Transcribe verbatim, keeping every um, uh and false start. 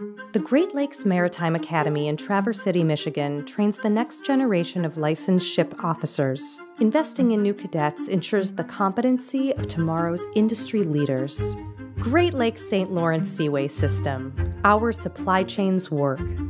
The Great Lakes Maritime Academy in Traverse City, Michigan trains the next generation of licensed ship officers. Investing in new cadets ensures the competency of tomorrow's industry leaders. Great Lakes Saint Lawrence Seaway System. Our supply chains work.